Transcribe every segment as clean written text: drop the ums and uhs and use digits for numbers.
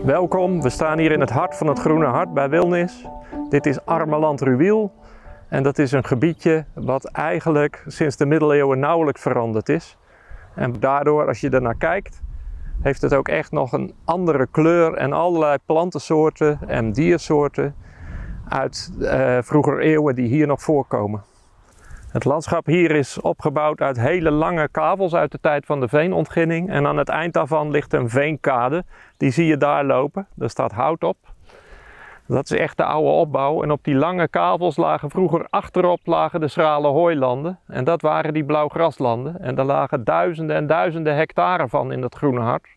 Welkom, we staan hier in het hart van het Groene Hart bij Wilnis. Dit is Armeland-Ruwiel en dat is een gebiedje wat eigenlijk sinds de middeleeuwen nauwelijks veranderd is. En daardoor, als je er naar kijkt, heeft het ook echt nog een andere kleur en allerlei plantensoorten en diersoorten uit vroeger eeuwen die hier nog voorkomen. Het landschap hier is opgebouwd uit hele lange kavels uit de tijd van de veenontginning. En aan het eind daarvan ligt een veenkade. Die zie je daar lopen. Daar staat hout op. Dat is echt de oude opbouw. En op die lange kavels lagen vroeger achterop de schrale hooilanden. En dat waren die blauwgraslanden. En daar lagen duizenden en duizenden hectare van in dat Groene Hart.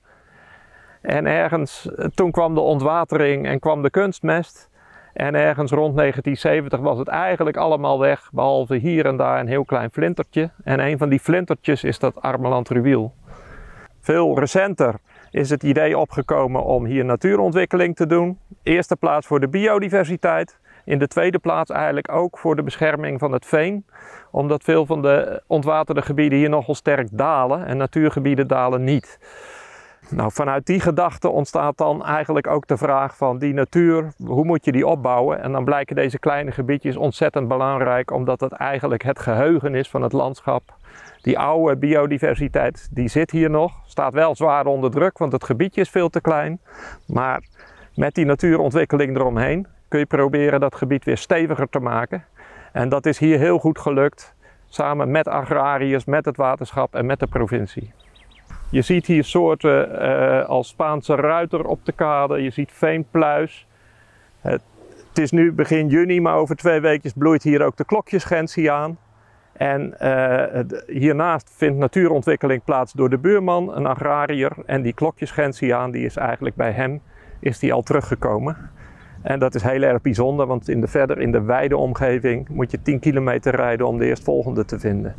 En ergens, toen kwam de ontwatering en kwam de kunstmest. En ergens rond 1970 was het eigenlijk allemaal weg, behalve hier en daar een heel klein flintertje. En een van die flintertjes is dat Armeland-Ruwiel. Veel recenter is het idee opgekomen om hier natuurontwikkeling te doen. Eerste plaats voor de biodiversiteit. In de tweede plaats eigenlijk ook voor de bescherming van het veen. Omdat veel van de ontwaterde gebieden hier nogal sterk dalen en natuurgebieden dalen niet. Nou, vanuit die gedachte ontstaat dan eigenlijk ook de vraag van die natuur, hoe moet je die opbouwen? En dan blijken deze kleine gebiedjes ontzettend belangrijk, omdat het eigenlijk het geheugen is van het landschap. Die oude biodiversiteit, die zit hier nog, staat wel zwaar onder druk, want het gebiedje is veel te klein. Maar met die natuurontwikkeling eromheen kun je proberen dat gebied weer steviger te maken. En dat is hier heel goed gelukt, samen met agrariërs, met het waterschap en met de provincie. Je ziet hier soorten als Spaanse ruiter op de kade, je ziet veenpluis. Het is nu begin juni, maar over 2 weekjes bloeit hier ook de klokjesgensie aan. En hiernaast vindt natuurontwikkeling plaats door de buurman, een agrariër. En die klokjesgensiaan, die is eigenlijk bij hem, is die al teruggekomen. En dat is heel erg bijzonder, want verder in de wijde omgeving moet je 10 kilometer rijden om de eerstvolgende te vinden.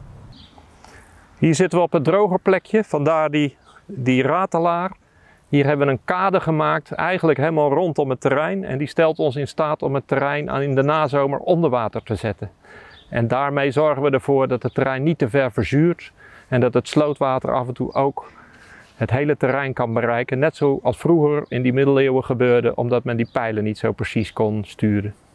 Hier zitten we op het droge plekje, vandaar die ratelaar. Hier hebben we een kade gemaakt, eigenlijk helemaal rondom het terrein. En die stelt ons in staat om het terrein in de nazomer onder water te zetten. En daarmee zorgen we ervoor dat het terrein niet te ver verzuurt. En dat het slootwater af en toe ook het hele terrein kan bereiken. Net zoals vroeger in die middeleeuwen gebeurde, omdat men die pijlen niet zo precies kon sturen.